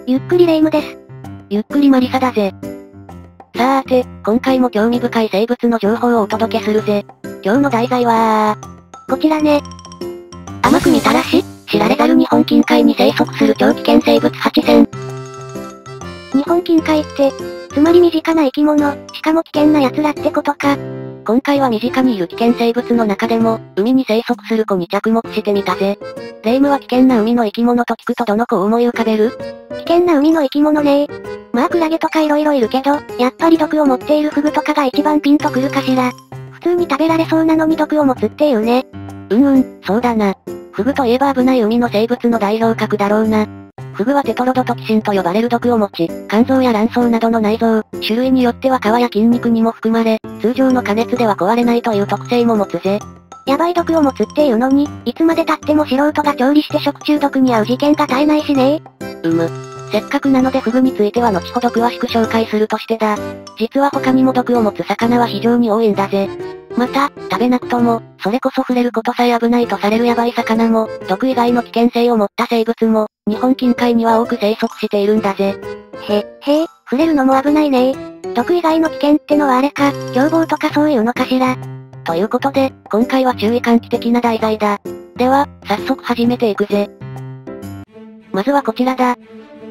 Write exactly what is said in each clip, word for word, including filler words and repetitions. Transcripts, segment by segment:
ゆっくりレ夢ムです。 ゆっくりマリサだぜ。さーて、今回も興味深い生物の情報をお届けするぜ。今日の題材はこちらね。 甘く見たらし、知られざる日本近海に生息する超危険生物はちせん。 日本近海って、つまり身近な生き物、しかも危険な奴らってことか。 今回は身近にいる危険生物の中でも、海に生息する子に着目してみたぜ。レ夢ムは危険な海の生き物と聞くとどの子を思い浮かべる？ 危険な海の生き物ねー。まあクラゲとか色々いるけど、やっぱり毒を持っているフグとかが一番ピンとくるかしら。普通に食べられそうなのに毒を持つっていうね。 うんうん、そうだな。フグといえば危ない海の生物の代表格だろうな。フグはテトロドトキシンと呼ばれる毒を持ち、肝臓や卵巣などの内臓、種類によっては皮や筋肉にも含まれ、通常の加熱では壊れないという特性も持つぜ。 やばい毒を持つっていうのに、いつまで経っても素人が調理して食中毒に遭う事件が絶えないしね。 うむ。せっかくなのでフグについては後ほど詳しく紹介するとしてだ。実は他にも毒を持つ魚は非常に多いんだぜ。また、食べなくとも、それこそ触れることさえ危ないとされるヤバい魚も、毒以外の危険性を持った生物も、日本近海には多く生息しているんだぜ。 へ、へえ、触れるのも危ないねー。毒以外の危険ってのはあれか、凶暴とかそういうのかしら。 ということで、今回は注意喚起的な題材だ。では、早速始めていくぜ。まずはこちらだ。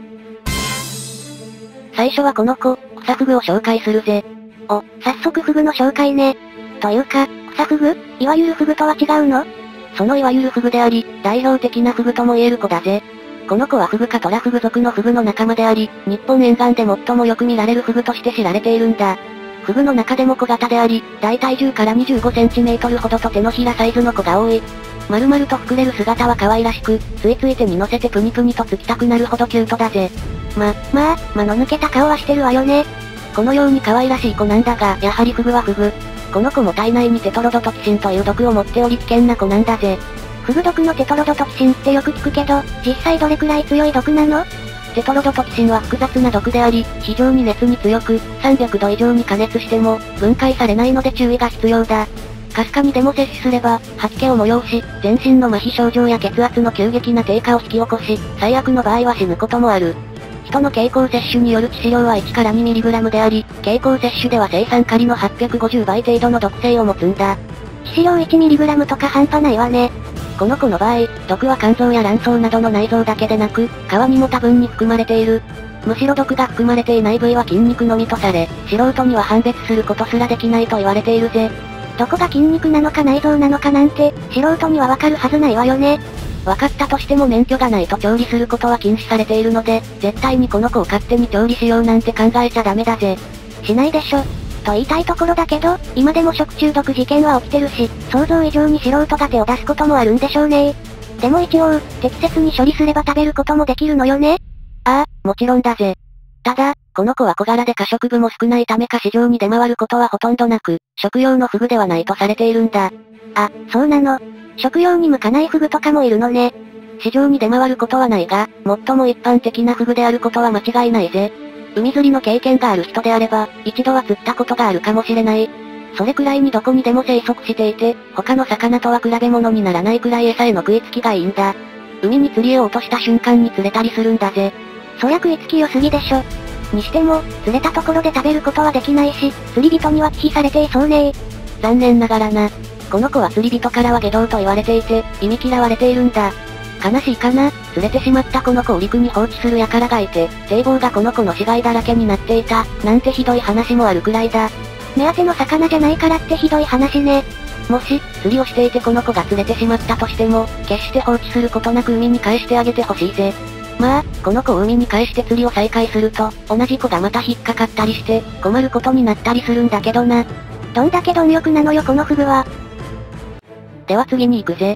最初はこの子、クサフグを紹介するぜ。 お、早速フグの紹介ね。というか、クサフグ？いわゆるフグとは違うの？ そのいわゆるフグであり、代表的なフグとも言える子だぜ。この子はフグ科トラフグ属のフグの仲間であり、日本沿岸で最もよく見られるフグとして知られているんだ。フグの中でも小型であり、大体じゅうからにじゅうごセンチメートルほどと手のひらサイズの子が多い。丸々と膨れる姿は可愛らしく、ついつい手に乗せてプニプニとつきたくなるほどキュートだぜ。 ま、まあ、間の抜けた顔はしてるわよね。 このように可愛らしい子なんだが、やはりフグはフグ。この子も体内にテトロドトキシンという毒を持っており危険な子なんだぜ。 フグ毒のテトロドトキシンってよく聞くけど、実際どれくらい強い毒なの？ テトロドトキシンは複雑な毒であり、非常に熱に強く、さんびゃくど以上に加熱しても、分解されないので注意が必要だ。かすかにでも摂取すれば、吐き気を催し、全身の麻痺症状や血圧の急激な低下を引き起こし、最悪の場合は死ぬこともある。人の経口摂取による致死量はいちからにミリグラム であり、経口摂取では生産カリのはっぴゃくごじゅうばい程度の毒性を持つんだ。 致死量 いちミリグラム とか半端ないわね。 この子の場合、毒は肝臓や卵巣などの内臓だけでなく、皮にも多分に含まれている。むしろ毒が含まれていない部位は筋肉のみとされ、素人には判別することすらできないと言われているぜ。 どこが筋肉なのか内臓なのかなんて、素人にはわかるはずないわよね。 わかったとしても免許がないと調理することは禁止されているので、絶対にこの子を勝手に調理しようなんて考えちゃダメだぜ。 しないでしょ。と言いたいところだけど、今でも食中毒事件は起きてるし、想像以上に素人が手を出すこともあるんでしょうね。でも一応、適切に処理すれば食べることもできるのよね。 ああ、もちろんだぜ。ただ、この子は小柄で可食部も少ないためか市場に出回ることはほとんどなく、食用のフグではないとされているんだ。 あ、そうなの。食用に向かないフグとかもいるのね。 市場に出回ることはないが、最も一般的なフグであることは間違いないぜ。海釣りの経験がある人であれば、一度は釣ったことがあるかもしれない。それくらいにどこにでも生息していて、他の魚とは比べ物にならないくらい餌への食いつきがいいんだ。海に釣りを落とした瞬間に釣れたりするんだぜ。 そりゃ食いつき良すぎでしょ。にしても、釣れたところで食べることはできないし、釣り人には忌避されていそうね。 残念ながらな。この子は釣り人からは下道と言われていて、忌み嫌われているんだ。悲しいかな、釣れてしまったこの子を陸に放置する輩がいて、堤防がこの子の死骸だらけになっていた、なんてひどい話もあるくらいだ。 目当ての魚じゃないからってひどい話ね。 もし、釣りをしていてこの子が釣れてしまったとしても、決して放置することなく海に返してあげてほしいぜ。まあ、この子を海に返して釣りを再開すると、同じ子がまた引っかかったりして、困ることになったりするんだけどな。 どんだけ貪欲なのよこのフグは。 では次に行くぜ。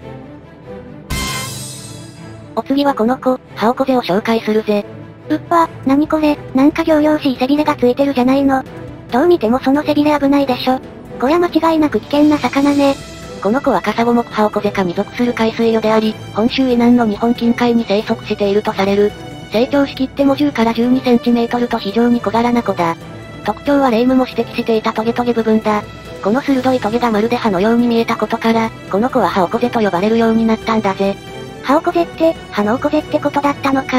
お次はこの子、ハオコゼを紹介するぜ。 うっぱ、なにこれ、なんか仰々しい背びれがついてるじゃないの。どう見てもその背びれ危ないでしょ。こりゃ間違いなく危険な魚ね。 この子はカサゴ目ハオコゼ科に属する海水魚であり、本州以南の日本近海に生息しているとされる。成長しきってもじゅうからじゅうにセンチメートルと非常に小柄な子だ。特徴はレ夢ムも指摘していたトゲトゲ部分だ。この鋭いトゲがまるで歯のように見えたことから、この子はハオコゼと呼ばれるようになったんだぜ。 ハオコゼって、歯のオコゼってことだったのか。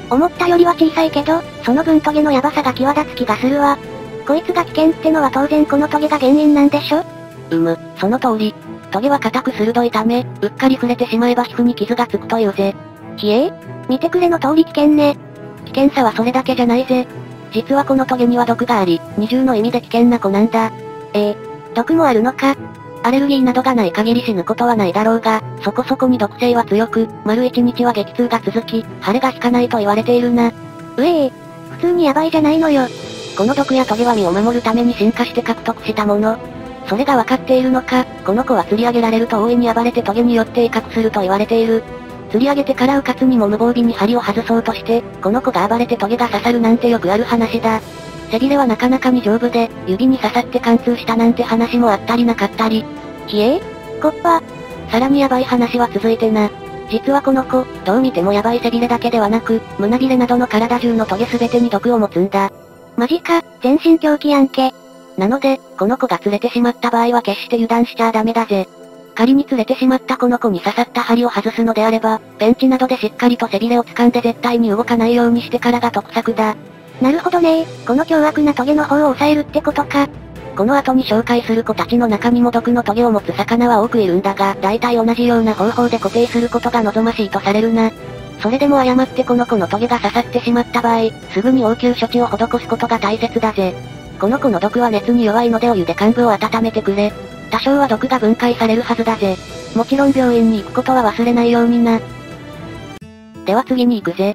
思ったよりは小さいけど、その分トゲのヤバさが際立つ気がするわ。こいつが危険ってのは当然このトゲが原因なんでしょ？ うむ、その通り。トゲは硬く鋭いため、うっかり触れてしまえば皮膚に傷がつくというぜ。 ひえー、見てくれの通り危険ね。 危険さはそれだけじゃないぜ。実はこのトゲには毒があり、二重の意味で危険な子なんだ。 えー、毒もあるのか？ アレルギーなどがない限り死ぬことはないだろうが、そこそこに毒性は強く、丸一日は激痛が続き、腫れが引かないと言われているな。 うええー、普通にヤバいじゃないのよ。 この毒やトゲは身を守るために進化して獲得したもの。それがわかっているのか、この子は釣り上げられると大いに暴れてトゲによって威嚇すると言われている。釣り上げてからうかつにも無防備に針を外そうとして、この子が暴れてトゲが刺さるなんてよくある話だ。背びれはなかなかに丈夫で、指に刺さって貫通したなんて話もあったりなかったり。 ひえー、コッパ。 さらにヤバい話は続いてな。実はこの子、どう見てもヤバい背びれだけではなく、胸びれなどの体中のトゲすべてに毒を持つんだ。 マジか、全身狂気やんけ。 なので、この子が釣れてしまった場合は決して油断しちゃダメだぜ。仮に釣れてしまったこの子に刺さった針を外すのであれば、ペンチなどでしっかりと背びれを掴んで絶対に動かないようにしてからが得策だ。 なるほどねー、この凶悪なトゲの方を抑えるってことか。 この後に紹介する子たちの中にも毒のトゲを持つ魚は多くいるんだが、大体同じような方法で固定することが望ましいとされるな。それでも誤ってこの子のトゲが刺さってしまった場合、すぐに応急処置を施すことが大切だぜ。この子の毒は熱に弱いのでお湯で患部を温めてくれ。多少は毒が分解されるはずだぜ。もちろん病院に行くことは忘れないようにな。では次に行くぜ。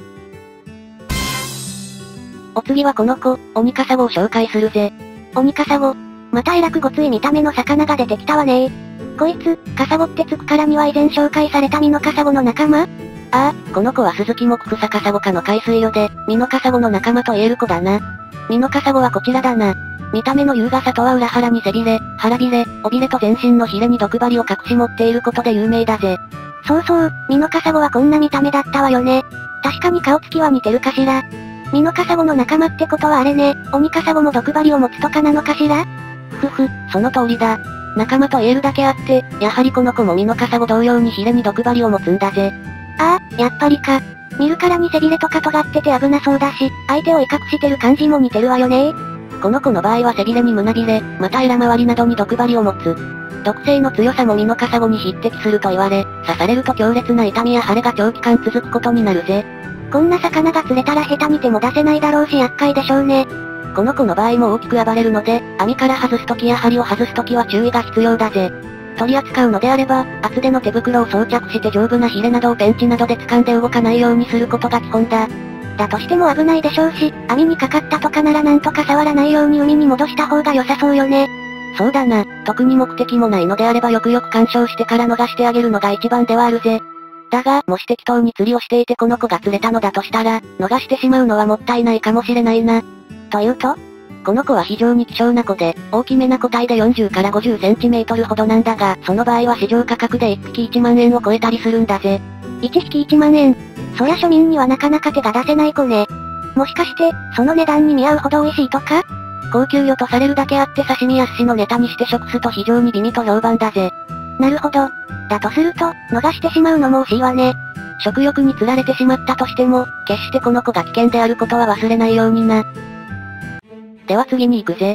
お次はこの子、オニカサゴを紹介するぜ。 オニカサゴ。またえらくごつい見た目の魚が出てきたわねー。こいつ、カサゴってつくからには以前紹介されたミノカサゴの仲間？ ああ、この子はスズキ目クサカサゴ科の海水魚で、ミノカサゴの仲間と言える子だな。ミノカサゴはこちらだな。見た目の優雅さとは裏腹に背びれ、腹びれ、尾びれと全身のヒレに毒針を隠し持っていることで有名だぜ。 そうそう、ミノカサゴはこんな見た目だったわよね。確かに顔つきは似てるかしら。ミノカサゴの仲間ってことはあれね、オニカサゴも毒針を持つとかなのかしら？ ふふ、その通りだ。仲間と言えるだけあって、やはりこの子もミノカサゴ同様にヒレに毒針を持つんだぜ。 ああ、やっぱりか。見るからに背びれとか尖ってて危なそうだし、相手を威嚇してる感じも似てるわよね。 この子の場合は背びれに胸びれ、またエラ周りなどに毒針を持つ。毒性の強さもミノカサゴに匹敵すると言われ、刺されると強烈な痛みや腫れが長期間続くことになるぜ。 こんな魚が釣れたら下手に手も出せないだろうし厄介でしょうね。 この子の場合も大きく暴れるので、網から外すときや針を外すときは注意が必要だぜ。取り扱うのであれば、厚手の手袋を装着して丈夫なヒレなどをペンチなどで掴んで動かないようにすることが基本だ。 だとしても危ないでしょうし、網にかかったとかならなんとか触らないように海に戻した方が良さそうよね。 そうだな、特に目的もないのであればよくよく干渉してから逃してあげるのが一番ではあるぜ。だが、もし適当に釣りをしていてこの子が釣れたのだとしたら、逃してしまうのはもったいないかもしれないな。 というと？ この子は非常に希少な子で、大きめな個体でよんじゅうからごじゅっセンチメートルほどなんだが、その場合は市場価格でいっぴきいちまんえんを超えたりするんだぜ。 いちひきいちまんえん。そりゃ庶民にはなかなか手が出せない子ね。もしかして、その値段に見合うほど美味しいとか？ 高級魚とされるだけあって刺身や寿司のネタにして食すと非常に美味と評判だぜ。 なるほど。だとすると、逃してしまうのも惜しいわね。 食欲に釣られてしまったとしても、決してこの子が危険であることは忘れないようにな。では次に行くぜ。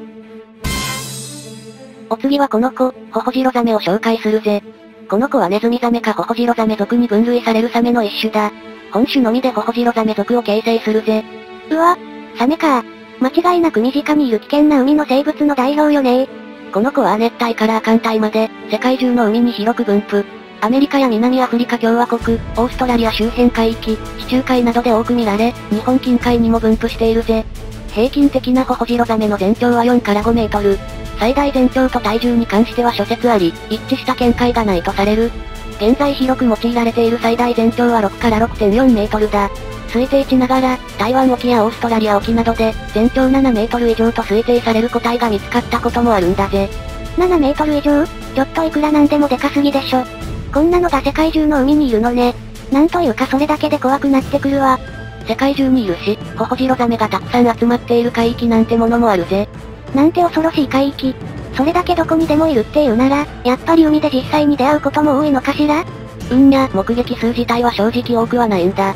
お次はこの子、ホホジロザメを紹介するぜ。この子はネズミザメかホホジロザメ属に分類されるサメの一種だ。本種のみでホホジロザメ属を形成するぜ。 うわ、サメか。間違いなく身近にいる危険な海の生物の代表よね。 この子は亜熱帯から亜寒帯まで、世界中の海に広く分布。アメリカや南アフリカ共和国、オーストラリア周辺海域、地中海などで多く見られ、日本近海にも分布しているぜ。平均的なホホジロザメの全長はよんからごメートル。最大全長と体重に関しては諸説あり、一致した見解がないとされる。現在広く用いられている最大全長はろくから ろくてんよんメートルだ。推定値ながら、台湾沖やオーストラリア沖などで、全長ななメートル以上と推定される個体が見つかったこともあるんだぜ。 ななメートル以上？ちょっといくらなんでもでかすぎでしょ。こんなのが世界中の海にいるのね。なんというかそれだけで怖くなってくるわ。 世界中にいるし、ホホジロザメがたくさん集まっている海域なんてものもあるぜ。 なんて恐ろしい海域。それだけどこにでもいるっていうなら、やっぱり海で実際に出会うことも多いのかしら？ 運や目撃数自体は正直多くはないんだ。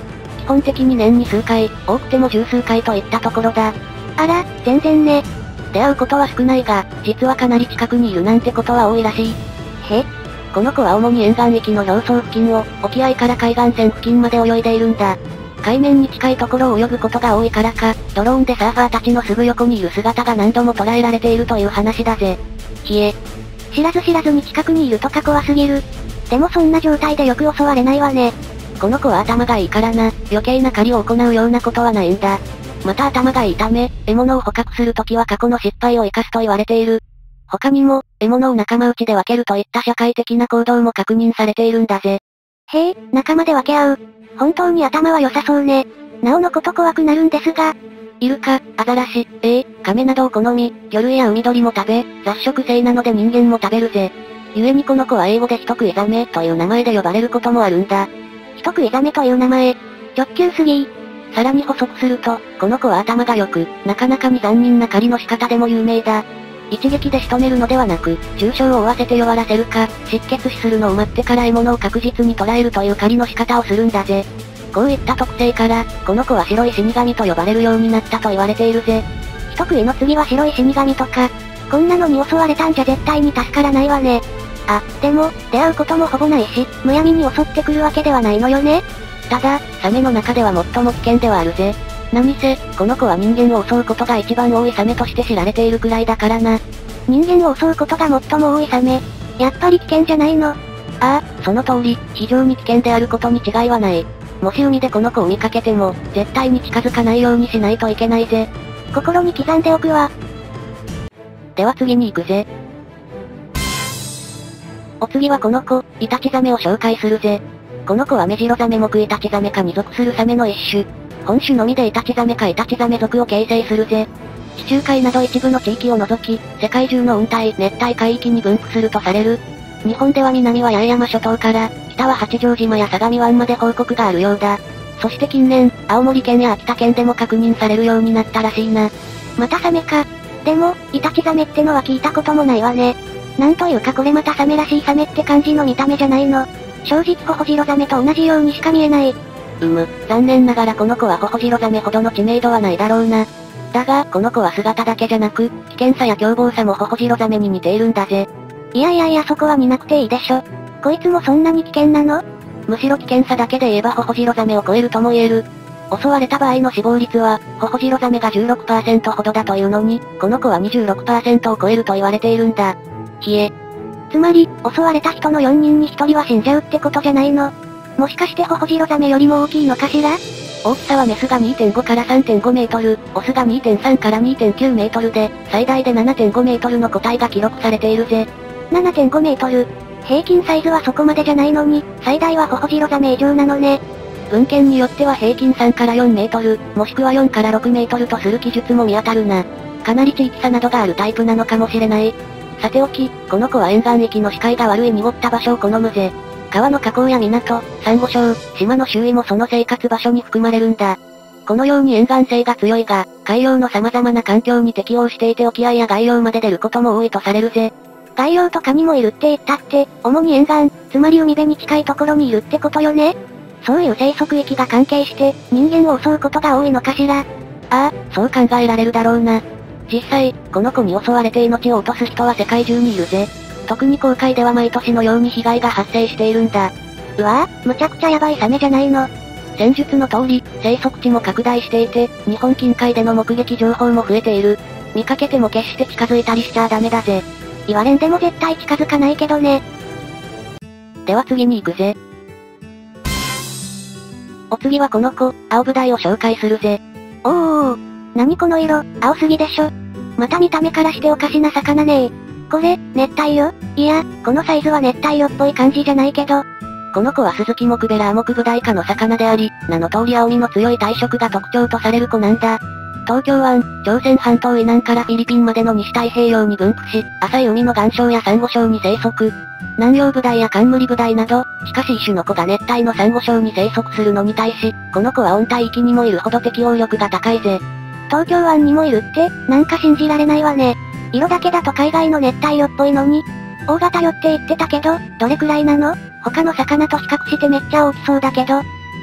基本的に年に数回、多くても十数回といったところだ。 あら、全然ね。 出会うことは少ないが、実はかなり近くにいるなんてことは多いらしい。 へ？ この子は主に沿岸域の表層付近を、沖合から海岸線付近まで泳いでいるんだ。海面に近いところを泳ぐことが多いからか、ドローンでサーファーたちのすぐ横にいる姿が何度も捉えられているという話だぜ。ひえ。 知らず知らずに近くにいるとか怖すぎる。でもそんな状態でよく襲われないわね。 この子は頭がいいからな、余計な狩りを行うようなことはないんだ。また頭がいいため、獲物を捕獲するときは過去の失敗を生かすと言われている。他にも、獲物を仲間内で分けるといった社会的な行動も確認されているんだぜ。 へえ、仲間で分け合う。本当に頭は良さそうね。なおのこと怖くなるんですが。 イルカ、アザラシ、エイ、カメなどを好み、魚類や海鳥も食べ、雑食性なので人間も食べるぜ。故にこの子は英語で人食いザメという名前で呼ばれることもあるんだ。 人食いザメという名前。直球すぎー。 さらに補足すると、この子は頭が良く、なかなかに残忍な狩りの仕方でも有名だ。一撃で仕留めるのではなく、重傷を負わせて弱らせるか、失血死するのを待ってから獲物を確実に捕らえるという狩りの仕方をするんだぜ。こういった特性から、この子は白い死神と呼ばれるようになったと言われているぜ。 人食いの次は白い死神とか。こんなのに襲われたんじゃ絶対に助からないわね。あ、でも、出会うこともほぼないし、むやみに襲ってくるわけではないのよね。 ただ、サメの中では最も危険ではあるぜ。何せ、この子は人間を襲うことが一番多いサメとして知られているくらいだからな。 人間を襲うことが最も多いサメ。やっぱり危険じゃないの。ああ、その通り、非常に危険であることに違いはない。もし海でこの子を見かけても、絶対に近づかないようにしないといけないぜ。 心に刻んでおくわ。 では次に行くぜ。お次はこの子、イタチザメを紹介するぜ。この子はメジロザメ目イタチザメ科に属するサメの一種。本種のみでイタチザメかイタチザメ属を形成するぜ。地中海など一部の地域を除き、世界中の温帯、熱帯海域に分布するとされる。日本では南は八重山諸島から、北は八丈島や相模湾まで報告があるようだ。そして近年、青森県や秋田県でも確認されるようになったらしいな。 またサメか。でも、イタチザメってのは聞いたこともないわね。なんというかこれまたサメらしいサメって感じの見た目じゃないの。正直ホホジロザメと同じようにしか見えない。 うむ、残念ながらこの子はホホジロザメほどの知名度はないだろうな。だが、この子は姿だけじゃなく、危険さや凶暴さもホホジロザメに似ているんだぜ。 いやいやいやそこは見なくていいでしょ。こいつもそんなに危険なの？ むしろ危険さだけで言えばホホジロザメを超えるとも言える。襲われた場合の死亡率は、ホホジロザメが じゅうろくパーセント ほどだというのに、この子は にじゅうろくパーセント を超えると言われているんだ。ひえ。 つまり、襲われた人のよにんにひとりは死んじゃうってことじゃないの？もしかしてホホジロザメよりも大きいのかしら？ 大きさはメスが にてんご から さんてんごメートル、オスが にてんさん から にてんきゅうメートルで、最大で ななてんごメートルの個体が記録されているぜ。 ななてんごメートル。平均サイズはそこまでじゃないのに、最大はホホジロザメ以上なのね。 文献によっては平均さんからよんメートル、もしくはよんからろくメートルとする記述も見当たるな。かなり地域差などがあるタイプなのかもしれない。さておき、この子は沿岸域の視界が悪い濁った場所を好むぜ。川の河口や港、サンゴ礁、島の周囲もその生活場所に含まれるんだ。このように沿岸性が強いが、海洋の様々な環境に適応していて沖合や外洋まで出ることも多いとされるぜ。 外洋とかにもいるって言ったって、主に沿岸、つまり海辺に近いところにいるってことよね？そういう生息域が関係して、人間を襲うことが多いのかしら？ああ、そう考えられるだろうな。実際、この子に襲われて命を落とす人は世界中にいるぜ。特に航海では毎年のように被害が発生しているんだ。 うわぁ、むちゃくちゃヤバいサメじゃないの。 戦術の通り、生息地も拡大していて、日本近海での目撃情報も増えている。見かけても決して近づいたりしちゃダメだぜ。 言われんでも絶対近づかないけどね。 では次に行くぜ。お次はこの子、アオブダイを紹介するぜ。 おーおー、何この色、青すぎでしょ。また見た目からしておかしな魚ねー。これ、熱帯魚？いや、このサイズは熱帯魚っぽい感じじゃないけど。 この子はスズキモクベラアモクブダイ科の魚であり、名の通り青みの強い体色が特徴とされる子なんだ。東京湾、朝鮮半島以南からフィリピンまでの西太平洋に分布し、浅い海の岩礁やサンゴ礁に生息。南洋ブダイやカンムリブダイなど、しかし一種の子が熱帯のサンゴ礁に生息するのに対し、この子は温帯域にもいるほど適応力が高いぜ。 東京湾にもいるって、なんか信じられないわね。色だけだと海外の熱帯魚っぽいのに。大型魚って言ってたけど、どれくらいなの？他の魚と比較してめっちゃ大きそうだけど。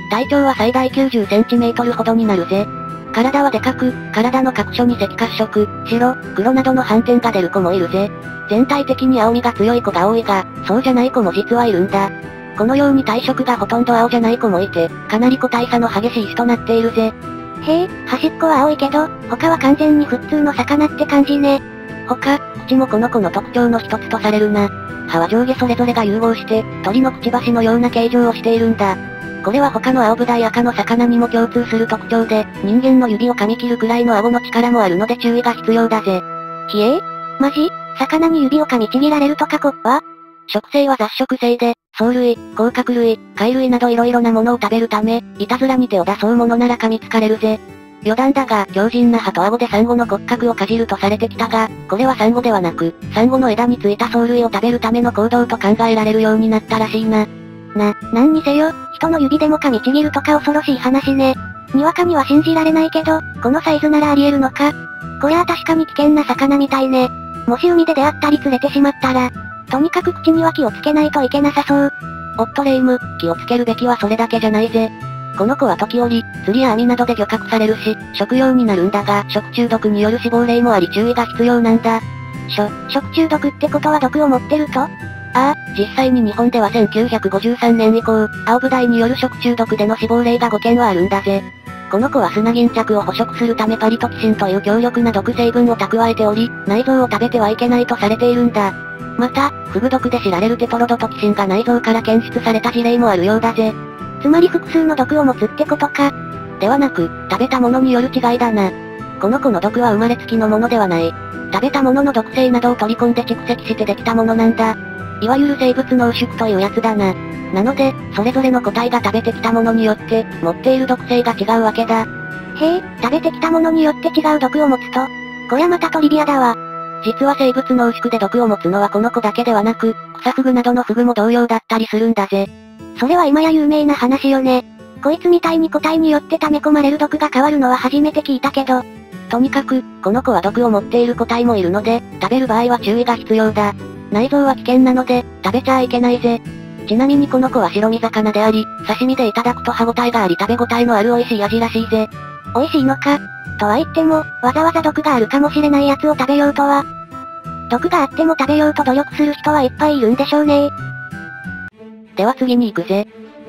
体長は最大きゅうじゅっセンチメートルほどになるぜ。体はでかく、体の各所に赤褐色、白、黒などの斑点が出る子もいるぜ。全体的に青みが強い子が多いが、そうじゃない子も実はいるんだ。このように体色がほとんど青じゃない子もいて、かなり個体差の激しい種となっているぜ。 へえ、端っこは青いけど、他は完全に普通の魚って感じね。 他、口もこの子の特徴の一つとされるな。歯は上下それぞれが融合して、鳥のくちばしのような形状をしているんだ。これは他の青ブダイ赤の魚にも共通する特徴で、人間の指を噛み切るくらいの顎の力もあるので注意が必要だぜ。 ひえー、マジ？魚に指を噛みちぎられるとかコッパ？ 食性は雑食性で、藻類、甲殻類、貝類など色々なものを食べるため、いたずらに手を出そうものなら噛みつかれるぜ。余談だが、強靭な歯と顎でサンゴの骨格をかじるとされてきたが、これはサンゴではなく、サンゴの枝についた藻類を食べるための行動と考えられるようになったらしいな。 な、なんにせよ、人の指でも噛みちぎるとか恐ろしい話ね。にわかには信じられないけど、このサイズならあり得るのか。こりゃあ確かに危険な魚みたいね。もし海で出会ったり釣れてしまったら、とにかく口には気をつけないといけなさそう。 おっとレイム、気をつけるべきはそれだけじゃないぜ。この子は時折、釣りや網などで漁獲されるし、食用になるんだが、食中毒による死亡例もあり注意が必要なんだ。 しょ、食中毒ってことは毒を持ってると？ ああ、実際に日本ではせんきゅうひゃくごじゅうさんねん以降、青ブダイによる食中毒での死亡例がごけんはあるんだぜ。この子は砂巾着を捕食するためパリトキシンという強力な毒成分を蓄えており、内臓を食べてはいけないとされているんだ。また、フグ毒で知られるテトロドトキシンが内臓から検出された事例もあるようだぜ。 つまり複数の毒を持つってことか。 ではなく、食べたものによる違いだな。この子の毒は生まれつきのものではない。食べたものの毒性などを取り込んで蓄積してできたものなんだ。いわゆる生物濃縮というやつだな。なので、それぞれの個体が食べてきたものによって、持っている毒性が違うわけだ。 へえ、食べてきたものによって違う毒を持つと。こりゃまたトリビアだわ。 実は生物濃縮で毒を持つのはこの子だけではなく、クサフグなどのフグも同様だったりするんだぜ。 それは今や有名な話よね。こいつみたいに個体によって溜め込まれる毒が変わるのは初めて聞いたけど。 とにかく、この子は毒を持っている個体もいるので、食べる場合は注意が必要だ。内臓は危険なので、食べちゃいけないぜ。ちなみにこの子は白身魚であり、刺身でいただくと歯ごたえがあり食べ応えのある美味しい味らしいぜ。 美味しいのか。とは言っても、わざわざ毒があるかもしれないやつを食べようとは。毒があっても食べようと努力する人はいっぱいいるんでしょうね。 では次に行くぜ。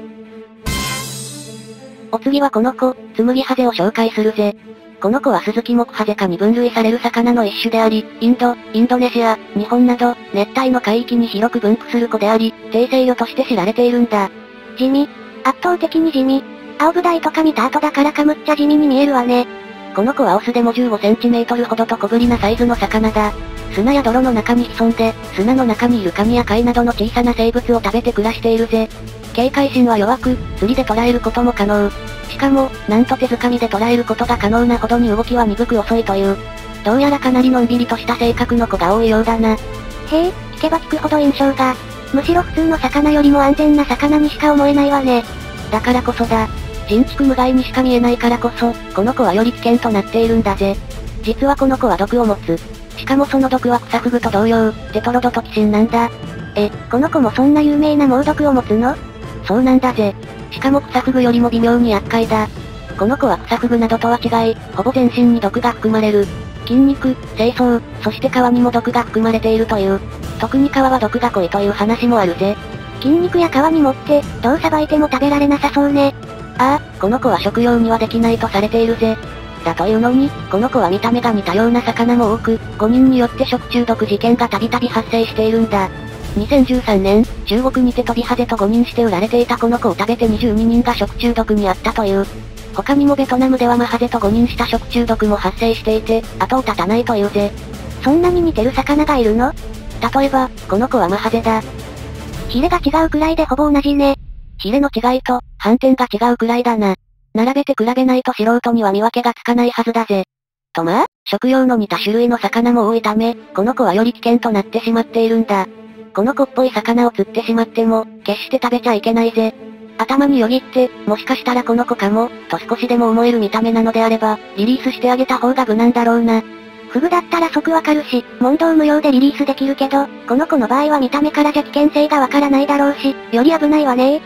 お次はこの子、ツムギハゼを紹介するぜ。この子はスズキ目ハゼ科に分類される魚の一種であり、インド、インドネシア、日本など、熱帯の海域に広く分布する子であり、低生魚として知られているんだ。 地味。圧倒的に地味。青ブダイとか見た後だからかむっちゃ地味に見えるわね。 この子はオスでもじゅうごセンチメートルほどと小ぶりなサイズの魚だ。砂や泥の中に潜んで、砂の中にいるカニや貝などの小さな生物を食べて暮らしているぜ。警戒心は弱く、釣りで捕らえることも可能。しかも、なんと手づかみで捕らえることが可能なほどに動きは鈍く遅いという。どうやらかなりのんびりとした性格の子が多いようだな。 へえ、聞けば聞くほど印象が。むしろ普通の魚よりも安全な魚にしか思えないわね。 だからこそだ。人畜無害にしか見えないからこそ、この子はより危険となっているんだぜ。実はこの子は毒を持つ。しかもその毒はクサフグと同様、テトロドトキシンなんだ。 え、この子もそんな有名な猛毒を持つの？ そうなんだぜ。しかもクサフグよりも微妙に厄介だ。この子はクサフグなどとは違い、ほぼ全身に毒が含まれる。筋肉、精巣、そして皮にも毒が含まれているという。特に皮は毒が濃いという話もあるぜ。 筋肉や皮にもって、どうさばいても食べられなさそうね。 ああ、この子は食用にはできないとされているぜ。だというのに、この子は見た目が似たような魚も多く、ごにんによって食中毒事件がたびたび発生しているんだ。にせんじゅうさんねん、中国にてトビハゼと誤認して売られていたこの子を食べてにじゅうににんが食中毒にあったという。他にもベトナムではマハゼと誤認した食中毒も発生していて、後を絶たないというぜ。 そんなに似てる魚がいるの？ 例えば、この子はマハゼだ。 ヒレが違うくらいでほぼ同じね。 ヒレの違いと、斑点が違うくらいだな。並べて比べないと素人には見分けがつかないはずだぜ。とまあ、食用の似た種類の魚も多いため、この子はより危険となってしまっているんだ。この子っぽい魚を釣ってしまっても、決して食べちゃいけないぜ。頭によぎって、もしかしたらこの子かも、と少しでも思える見た目なのであれば、リリースしてあげた方が無難だろうな。 フグだったら即わかるし、問答無用でリリースできるけど、この子の場合は見た目からじゃ危険性がわからないだろうし、より危ないわね。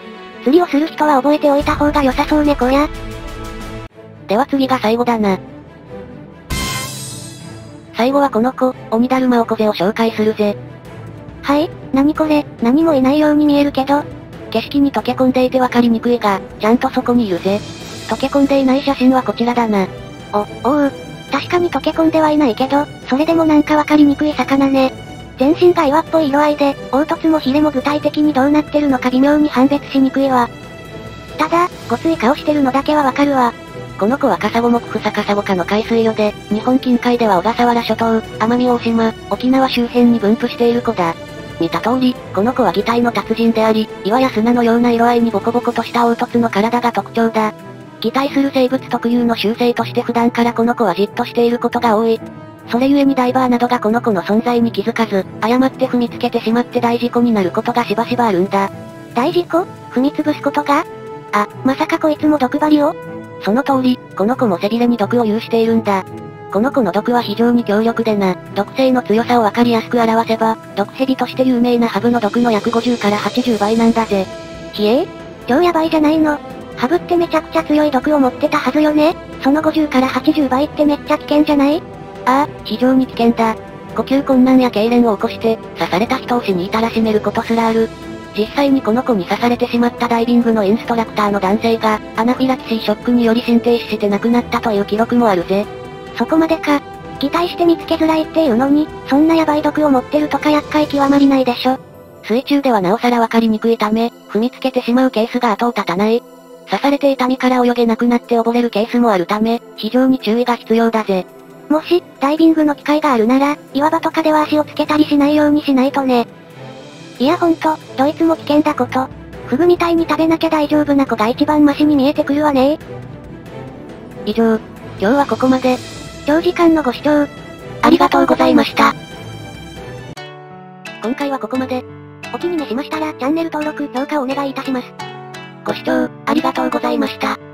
釣りをする人は覚えておいた方が良さそうねこりゃ。 では次が最後だな。最後はこの子、鬼だるまおこぜを紹介するぜ。 はい、何これ、何もいないように見えるけど。 景色に溶け込んでいてわかりにくいが、ちゃんとそこにいるぜ。溶け込んでいない写真はこちらだな。 お、おう。確かに溶け込んではいないけど、それでもなんかわかりにくい魚ね。全身が岩っぽい色合いで、凹凸もヒレも具体的にどうなってるのか微妙に判別しにくいわ。ただ、ごつい顔してるのだけはわかるわ。 この子はカサゴ目クサカサゴ科の海水魚で、日本近海では小笠原諸島、奄美大島、沖縄周辺に分布している子だ。見た通り、この子は擬態の達人であり、岩や砂のような色合いにボコボコとした凹凸の体が特徴だ。擬態する生物特有の習性として普段からこの子はじっとしていることが多い。それゆえにダイバーなどがこの子の存在に気づかず、誤って踏みつけてしまって大事故になることがしばしばあるんだ。 大事故？踏みつぶすことが？あ、まさかこいつも毒針を？ その通り、この子も背びれに毒を有しているんだ。この子の毒は非常に強力でな、毒性の強さをわかりやすく表せば、毒蛇として有名なハブの毒の約ごじゅうからはちじゅうばいなんだぜ。 ひえー、超ヤバいじゃないの。ハブってめちゃくちゃ強い毒を持ってたはずよね。そのごじゅうからはちじゅうばいってめっちゃ危険じゃない？ ああ、非常に危険だ。呼吸困難や痙攣を起こして、刺された人を死に至らしめることすらある。実際にこの子に刺されてしまったダイビングのインストラクターの男性が、アナフィラキシーショックにより心停止して亡くなったという記録もあるぜ。 そこまでか。擬態して見つけづらいっていうのに、そんなヤバい毒を持ってるとか厄介極まりないでしょ。 水中ではなおさらわかりにくいため、踏みつけてしまうケースが後を絶たない。刺されて痛みから泳げなくなって溺れるケースもあるため、非常に注意が必要だぜ。 もし、ダイビングの機会があるなら、岩場とかでは足をつけたりしないようにしないとね。いやほんと、どいつも危険だこと。フグみたいに食べなきゃ大丈夫な子が一番マシに見えてくるわね。 以上、今日はここまで。 長時間のご視聴、 ありがとうございました。今回はここまで。 お気に召しましたらチャンネル登録、評価をお願いいたします。 ご視聴、ありがとうございました。